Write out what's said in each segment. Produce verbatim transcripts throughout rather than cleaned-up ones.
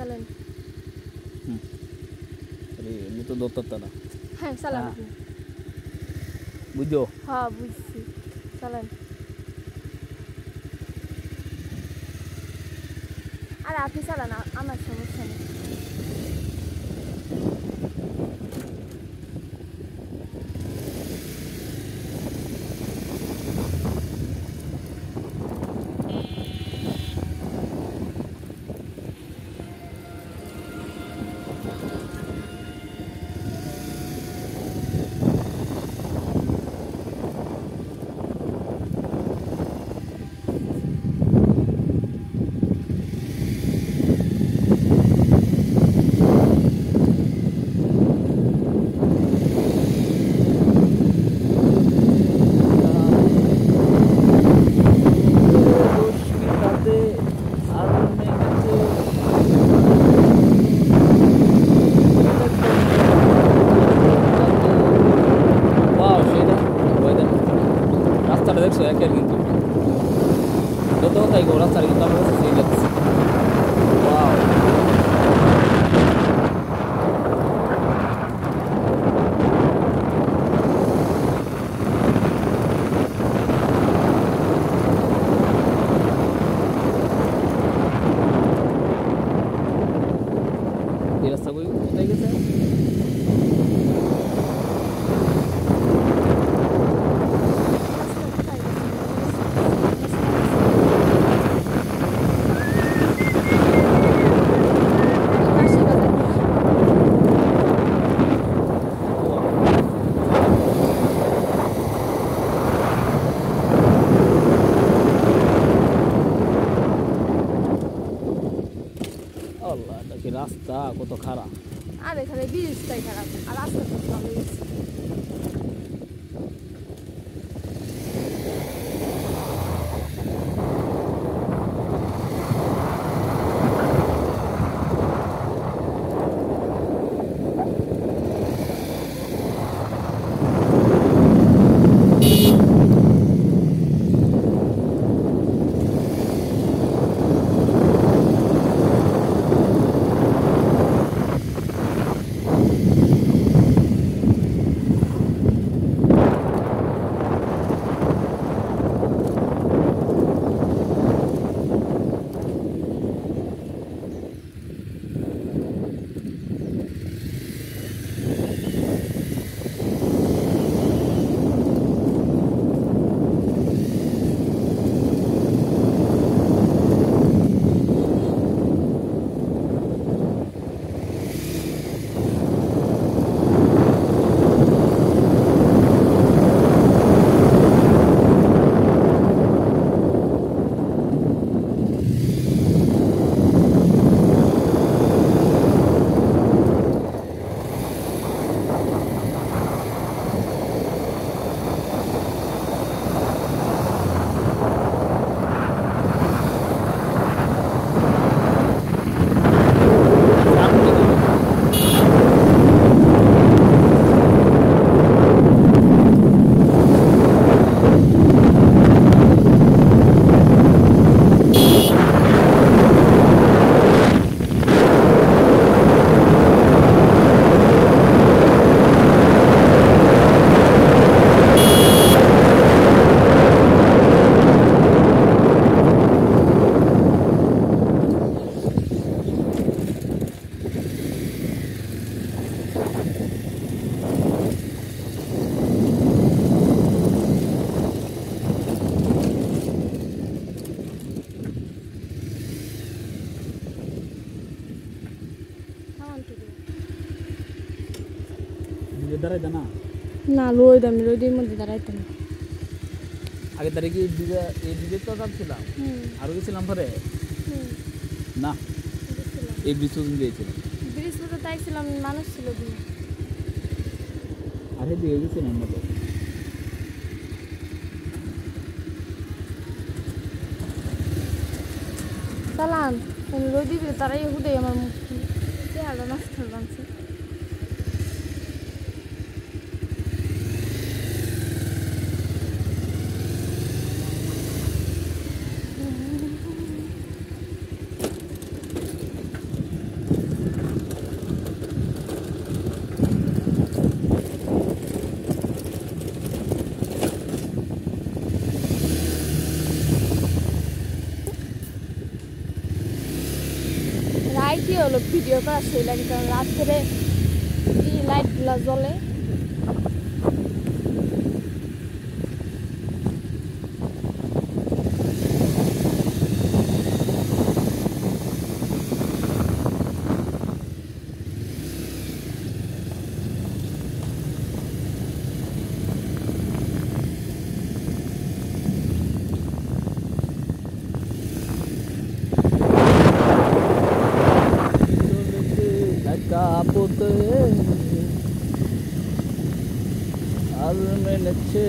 চালান। হুম আরে এমনি তো দৌড়তে না। হ্যাঁ চালান আপনি। বুঝো? হ্যাঁ বুঝছি, চালান। আর আপনি চালান, আমার সমস্যা নেই। দেখছো একের কিন্তু যত তাই গো রাস্তার কিন্তু আমার কাছে সেই লাগছে। ওয়াও এই রাস্তা বই কোথায় গেছে? আল্লাহ এটা কি রাস্তা কত খারাপ। আর এখানে ব্রিজটাই খারাপ, আর রাস্তা তো ভালো গেছে। দাঁড়াইতে না না রোদ, আমি রোদের মধ্যে দাঁড়াইতাম না। আগে দাঁড়িয়ে গিয়ে দিদা এই দিদির তো যাচ্ছিলাম, আরও গেছিলাম পরে না এই ব্রিজ পর্যন্ত গিয়েছিলাম। ব্রিজ পর্যন্ত তাইছিলাম, মানুষ ছিল দিন। আরে দিয়ে গেছিলাম মতো চালান রোদি তারাই হুদে আমার মুখ চেহারা নষ্ট লাগছে। রাইতে হলো ভিডিও করা সেই লাগে কারণ রাত্রে এই লাইটগুলো জ্বলে kapote almeneche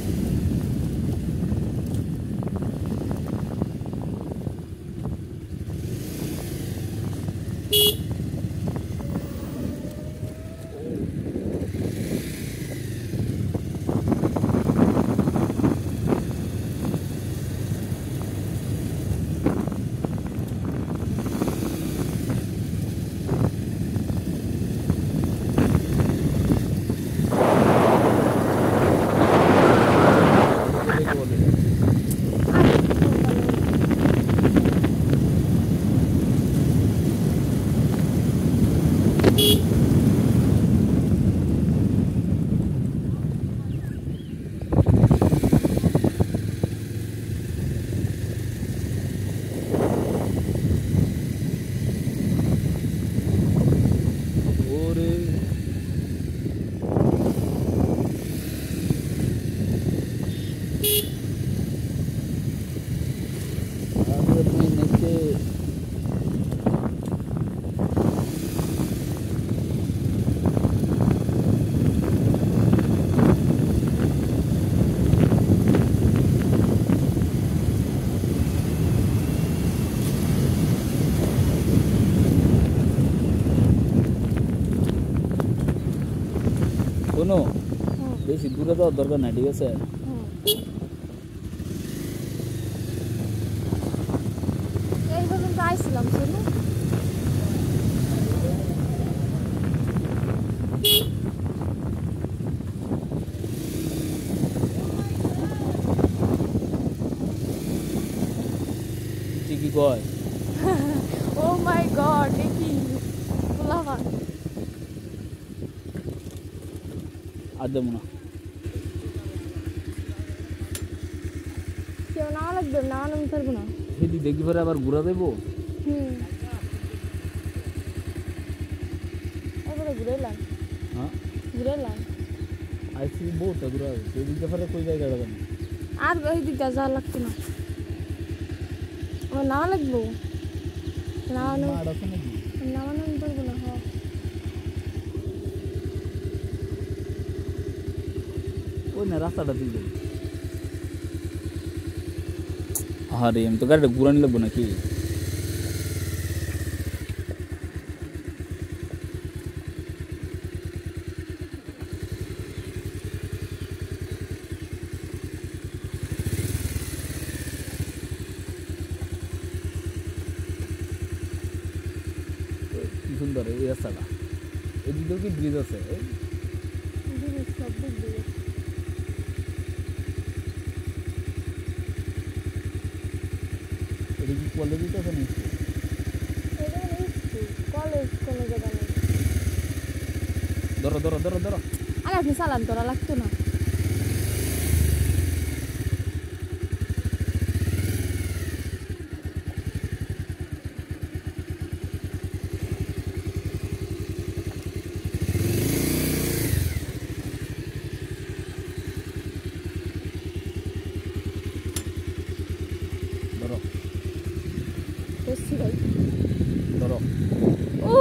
শোনো বেশি দূরে যাওয়ার দরকার নাই ঠিক আছে এই পর্যন্ত আইছিলাম শোনো ঠিকই কয় ও মাই গড দেখি লাভা আর দেবো না কেউ না লাগবে না আমি পারবো না সেদিক দেখি পরে আবার ঘুরা দেবো হুম এবারে ঘুরে এলাম হ্যাঁ ঘুরে এলাম আইসি বহুত ঘুরা সেদিক পরে কই জায়গা যাবেন আর ওই দিক যা লাগতো না আমার না লাগবো না না মাড আছে নাকি না মানে আমি পারবো না হ্যাঁ ওই না রাস্তাটা দিকে আরে আমি তো গাড়িটা ঘুরানি লাগবো নাকি কি সুন্দর এই রাস্তাটা এদিকেও কি ব্রিজ আছে সব দিক দিয়ে এটা কি কলেজ আছে না কলেজ কোনো জায়গা নেই ধরো ধরো ধরো ধরো আরে আপনি চালান তোরা লাগতো না ধরো বসছি ভাই ধরো ও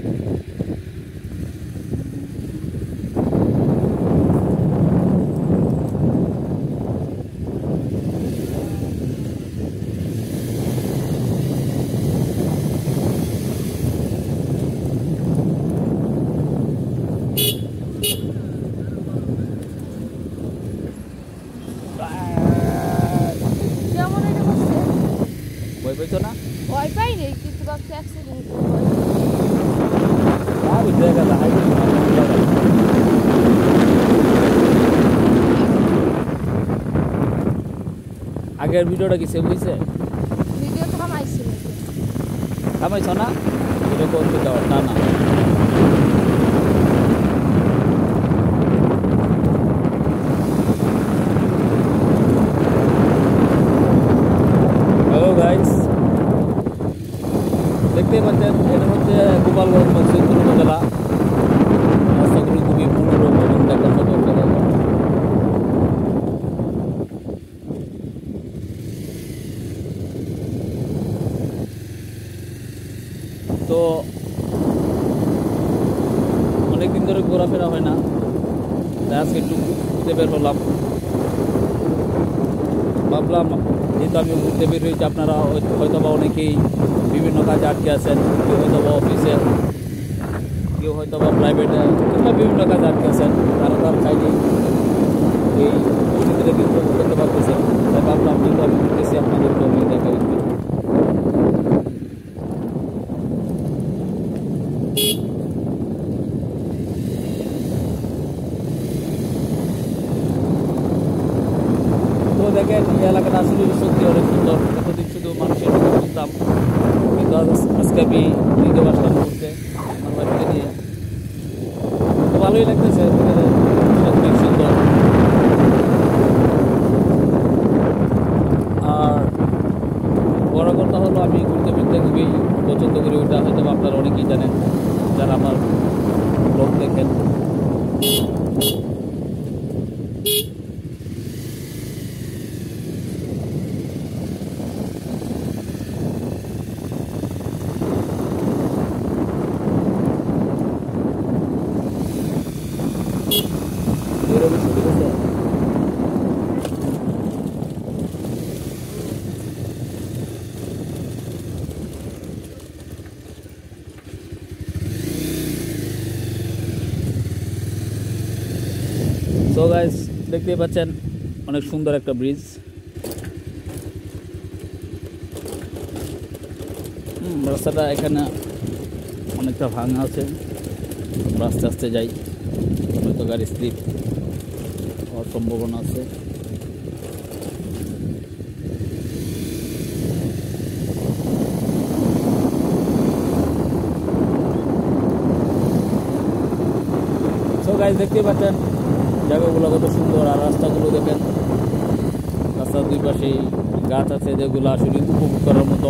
কেমন এটা করছে ভয় পাইছো না ভয় পাই নেই কিন্তু ভাবছি অ্যাক্সিডেন্ট ওই জায়গাটা হাইওয়ে আগের ভিডিওটা কি সেভ হয়েছে ভিডিও থামাইছিল থামাইছো না এটা করতে যাওয়ার টানা। হ্যালো গাইস, দেখতেই পাচ্ছেন এটা হচ্ছে গোপালগঞ্জ মসজিদপুর উপজেলা। রাস্তাগুলো খুবই মনোরম এবং দেখার মতো একটা জায়গা। তো অনেকদিন ধরে ঘোরাফেরা হয় না, তাই আজকে একটু ঘুরতে বের হলাম। ভাবলাম যেহেতু আমি ঘুরতে বের হয়েছি, আপনারা হয়তো বা অনেকেই বিভিন্ন কাজে আটকে আছেন, কেউ হয়তো বা অফিসে, কেউ হয়তো বা প্রাইভেটে কিংবা বিভিন্ন কাজে আটকে আছেন, তারা তার চাইলে এই পরিস্থিতিটা কিন্তু করতে পারতেছেন। তাই ভাবলাম যেহেতু আমি ঘুরতেছি আপনাদেরকে আমি দেখা দিচ্ছি। তো দেখেন এই এলাকাটা আসলে সত্যি অনেক সুন্দর। এতদিন শুধু মানুষের কথা শুনতাম, কিন্তু আজকে আমি নিজে আসলাম ঘুরতে আমার বাড়িতে নিয়ে। তো ভালোই লাগতেছে, সত্যি সুন্দর। আর বড় কথা হলো আমি ঘুরতে ফিরতে খুবই পছন্দ করি। ওইটা হয়তো আপনারা অনেকেই জানেন যারা আমার ব্লগ দেখেন। সো গাইস, দেখতেই পাচ্ছেন অনেক সুন্দর একটা ব্রিজ। হুম রাস্তাটা এখানে অনেকটা ভাঙা আছে, আস্তে আস্তে যাই, হয়তো গাড়ি স্লিপ হওয়ার সম্ভাবনা আছে। সো গাইস, দেখতেই পাচ্ছেন জায়গাগুলো কত সুন্দর। আর রাস্তাগুলো দেখেন, রাস্তার দুই পাশে গাছ আছে যেগুলো আসলে উপভোগ করার মতো।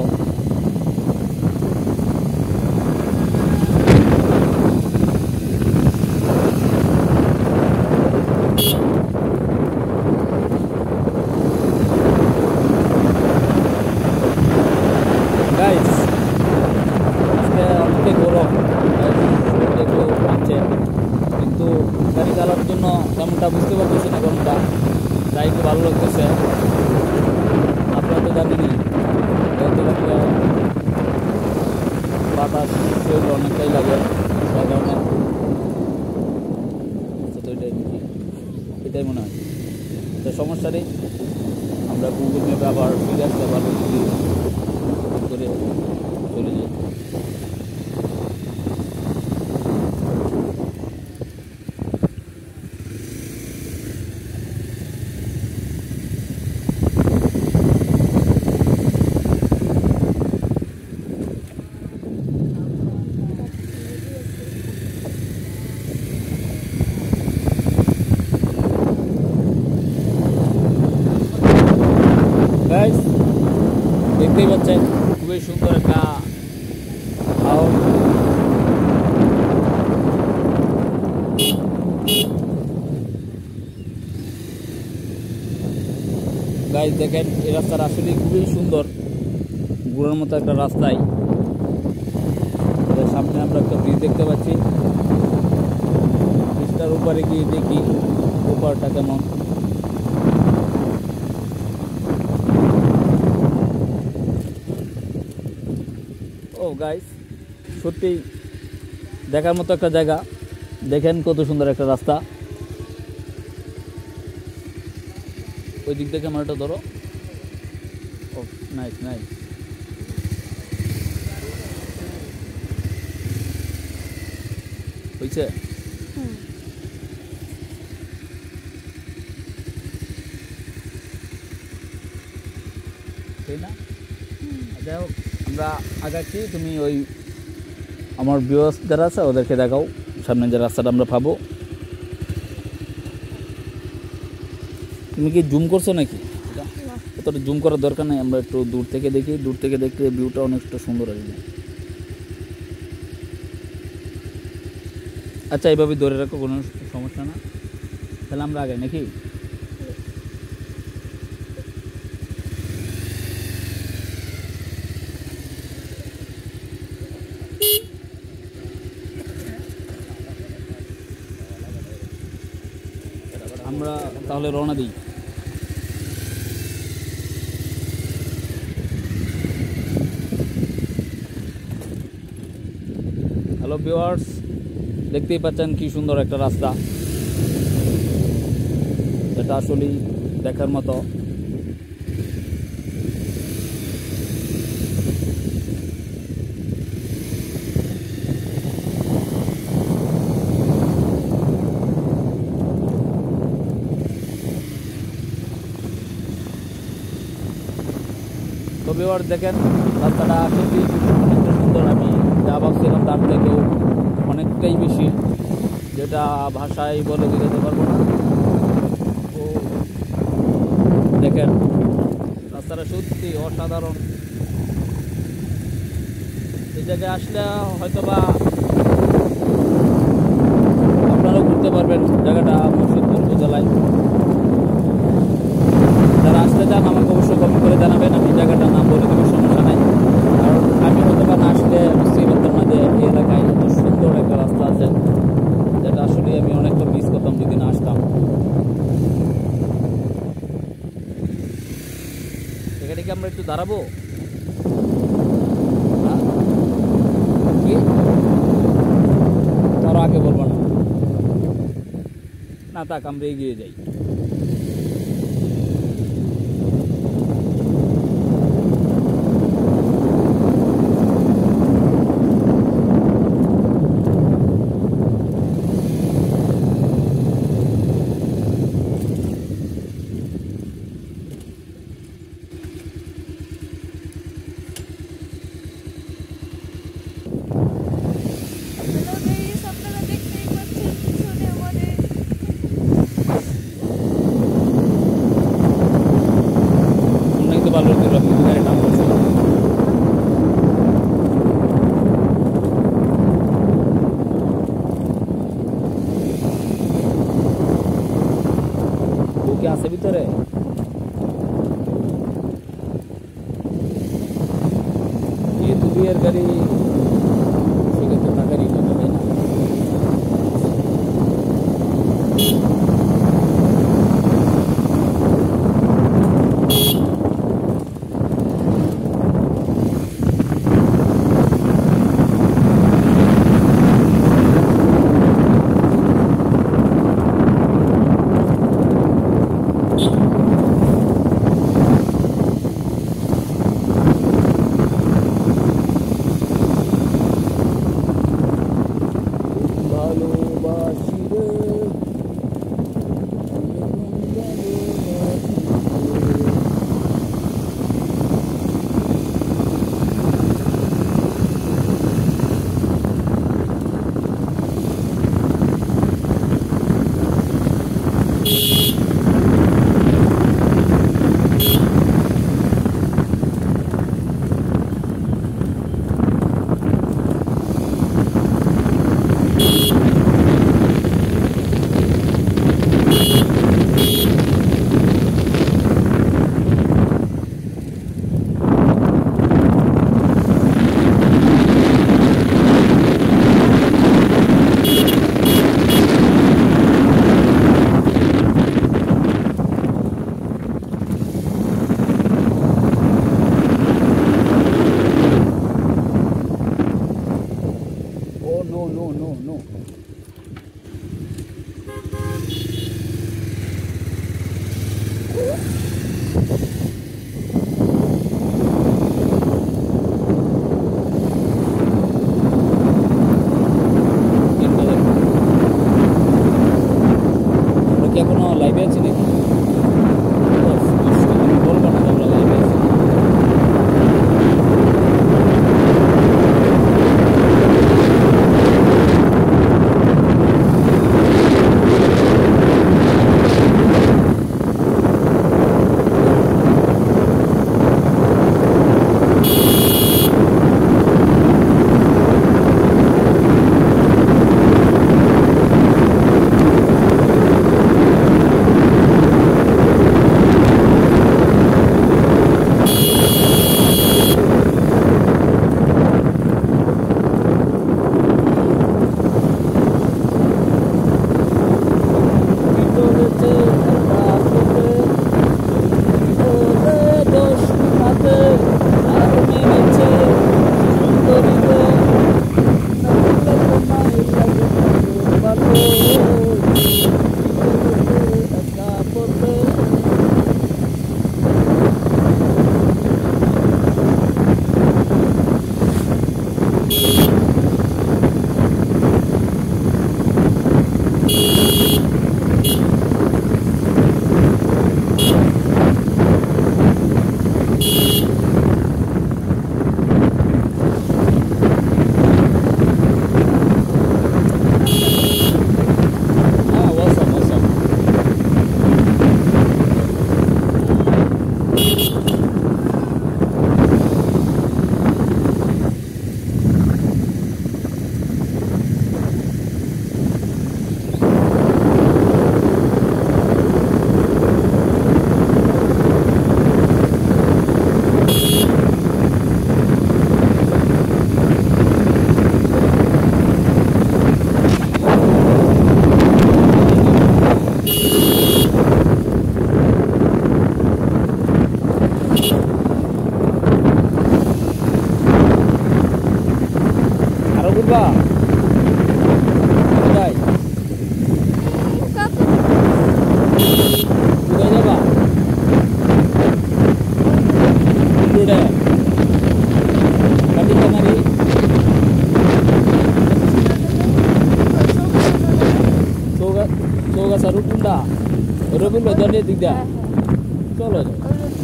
গাইস আজকে অনেকটাই গরম, একটু পাচ্ছে, কিন্তু গাড়ি চালানোর জন্য তেমনটা বুঝতে পারতেছি না গরমটা, তাই একটু ভালো লাগতেছে। আপনারা তো জানেনই বাতাস শরীর অনেকটাই লাগে, তার কারণে তো এটাই এটাই মনে হয়। তো সমস্যা নেই, আমরা গুগল ম্যাপে আবার ফিরে আসতে পারবো যদি করে চলে যাই। গাইস দেখতেই পাচ্ছেন খুবই সুন্দর একটা হাওর। গাইস দেখেন এই রাস্তাটা আসলে খুবই সুন্দর, ঘোরার মতো একটা রাস্তায়। সামনে আমরা একটা ব্রিজ দেখতে পাচ্ছি, ব্রিজটার উপরে গিয়ে দেখি উপরটা কেমন। ও গাইস সত্যি দেখার মতো একটা জায়গা। দেখেন কত সুন্দর একটা রাস্তা। ওই দিক থেকে আমার একটা ধরো। ও নাইস নাইস। হয়েছে? তাই না? যাই হোক আমরা আগাচ্ছি, তুমি ওই আমার ভিউয়ার্স যারা আছে ওদেরকে দেখাও সামনে যে রাস্তাটা আমরা পাবো। তুমি কি জুম করছো নাকি? এতটা জুম করার দরকার নেই, আমরা একটু দূর থেকে দেখি। দূর থেকে দেখলে ভিউটা অনেকটা সুন্দর আসবে। আচ্ছা, এইভাবে ধরে রাখো, কোনো সমস্যা না। তাহলে আমরা আগে নাকি? আমরা তাহলে রওনা দিই। হ্যালো ভিউয়ার্স, দেখতেই পাচ্ছেন কি সুন্দর একটা রাস্তা, এটা আসলেই দেখার মতো। তো ভিউয়ার্স দেখেন রাস্তাটা সত্যি অনেকটা সুন্দর। আমি যা ভাবছিলাম তার থেকেও অনেকটাই বেশি, যেটা ভাষায় বলে বোঝাতে পারবো না। তো দেখেন রাস্তাটা সত্যি অসাধারণ। এই জায়গায় আসলে হয়তো বা আপনারাও ঘুরতে পারবেন। জায়গাটা মুর্শিদপুর উপজেলায়। যারা আসতে চান আমাকে অবশ্যই কমেন্ট করে জানাবেন, আমি জায়গাটার নাম বলে দেবো, সমস্যা নাই। কারণ আমি হয়তো বা না আসলে বুঝতেই পারতাম না যে এই এলাকায় এত সুন্দর একটা রাস্তা আছে, যেটা আসলে আমি অনেকটা মিস করতাম যদি না আসতাম। এখানে কি আমরা একটু দাঁড়াবো? কি তারও আগে বলবো না, না থাক আমরা এগিয়ে যাই। আছে ভিতরে যেহেতু বিয়ের গাড়ি সেক্ষেত্রে টাকা নিতে হবে না। তুলবা কোথায় কোথায় যাবা রোডে কাটি কামারি চৌগা চৌগা সারু কুন্ডা রবিন বাজারে দিক দা চলো যাও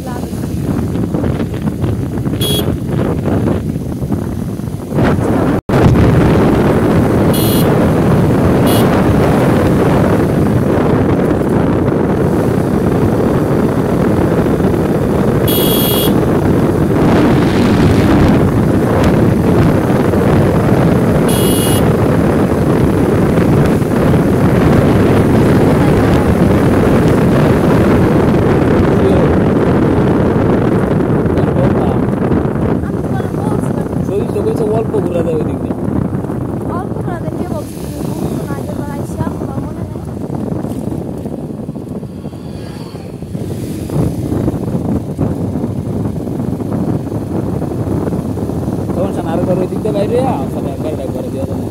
অল্প ঘুরা দেয় ওই দিক দিয়ে অল্প ঘুরা দেয় কে বলছে আগে বাড়াইছি আমার মনে নেই তখন সান আরো ওই দিক দিয়ে বাইরে আসলে গাড়িটা করে দিয়ে